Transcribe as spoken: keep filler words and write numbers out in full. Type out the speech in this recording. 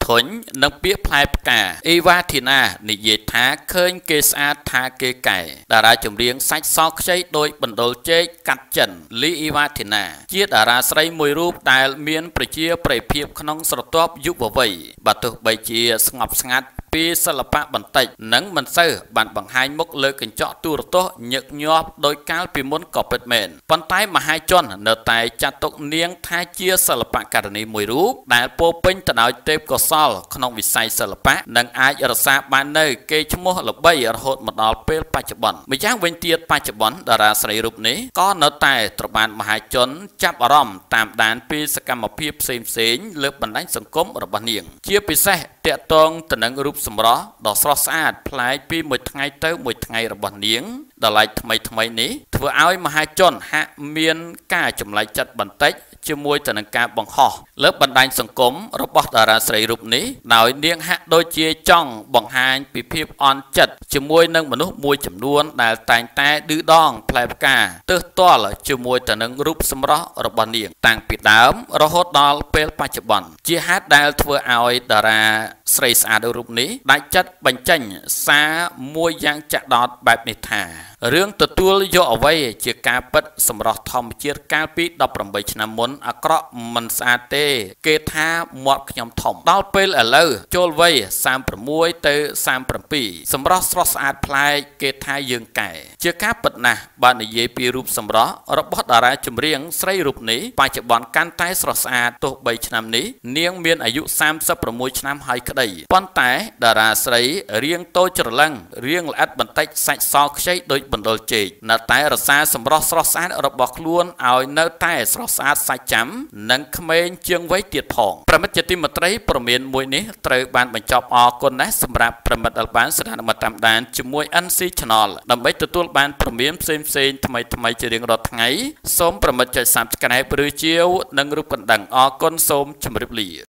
ធុញនិងពាក្យផ្លែផ្កាអេវ៉ាធីណានិយាយថាឃើញគេស្អាតថាគេកែតារាចម្រៀងសាច់សខ្ចីដោយបណ្ដុលជែកកាត់ចិនលីអេវ៉ាធីណាជាតារាស្រីមួយរូបដែលមានប្រជាប្រិយភាពក្នុងស្រទាប់យុវវ័យបើទោះបីជាស្ងប់ស្ងាត់ពីសិល្បៈបន្តិចនិងមិនសូវបានបង្ហាញមុខលើកញ្ចក់ទូរទស្សន៍ញឹកញាប់ដោយកាលពីមុនក៏ពិតមែនប៉ុន្តែមហាជននៅតែចាត់ទុកនាងថាជាសិល្បករនីមួយរូបដែលពោពេញទៅដោយទេពកោសល្យក្នុងវិស័យសិល្បៈនិងអាចរក្សាបាននូវកេរ្តិ៍ឈ្មោះល្បីរហូតមកដល់ពេលបច្ចុប្បន្នម្យ៉ាងវិញទៀតបច្ចុប្បន្នតារាស្រីរូបនេះក៏នៅតែត្រូវបានមហាជនចាប់អារម្មណ៍តាមដានពីសកម្មភាពផ្សេងៗលើបណ្ដាញសង្គមរបស់នាងជាពិសេសតាក់ទងទៅនឹងរូបសម្រស់ដ៏ស្រស់ស្អាតប្លែកពីមួយថ្ងៃទៅមួយថ្ងៃរបស់នាងដល់ឡែកថ្មីថ្មីនេះធ្វើឲ្យមហាជនហាក់មានការចម្លែកចិត្តបន្តិចជាមួយទៅនឹងការបង្ហោះលើបណ្ដាញសង្គមរបស់តារាស្រីរូបនេះដោយនាងហាក់ដូចជាចង់បង្ហាញពីភាពអន់ចិត្តជាមួយនឹងមនុស្សមួយចំនួនដែលតែងតែឌឺដងផ្លែផ្កាទើសទាល់ជាមួយទៅនឹងរូបសម្រស់របស់នាងតាំងពីដើមរហូតដល់ពេលបច្ចុប្បន្នជាហេតុដែលធ្វើឲ្យតារាស្រីស្អាតរូបនេះដាច់ចិត្តបញ្ចេញសារមួយយ៉ាងចាក់ដោតបែបនេះថារឿងទទួលយកអ្វីជាការពិតសម្រស់ធម្មជាតិកាលពីដប់ប្រាំបីឆ្នាំមុនអាក្រក់មិនស្អាតទេគេថាមាត់ខ្ញុំធំដល់ពេលឥឡូវចូលវ័យសាមប្រាំមួយទៅសាមប្រាំពីរសម្រស់ស្រស់ស្អាតប្លែកគេថាយើងកែជាការពិតណាស់បើនិយាយពីរូបសម្រស់របស់តារាចម្រៀងស្រីរូបនេះបច្ចុប្បន្នកាន់តែស្រស់ស្អាតទោះបីឆ្នាំនេះនាងមានអាយុសាមសិបប្រាំមួយឆ្នាំហើយក្តីប៉ុន្តែតារាស្រីរៀងតូចច្រឡឹងរៀងល្អិតបន្តិចសាច់សខ្ចីដូចបណ្ដុលជែកនៅតែរក្សាសម្រស់ស្រស់ស្អាតរបស់ខ្លួនឲ្យនៅតែស្រស់ស្អាតសាច់ចាំនិងក្មេងជាងវ័យទៀតផងប្រិមិត្តជាទីមេត្រីព័ត៌មានមួយនេះត្រូវបានបញ្ចប់អរគុណណាស់សម្រាប់ប្រិមិត្តដែលបានស្ដាប់មកតាមដានជាមួយ អិន ស៊ី Channel ដើម្បីទទួលបានព័ត៌មានផ្សេងៗថ្មីៗជារៀងរាល់ថ្ងៃសូមប្រិមិត្តចុច Subscribe ឬជាវនិងរូបកណ្ដឹងអរគុណសូមជម្រាបលា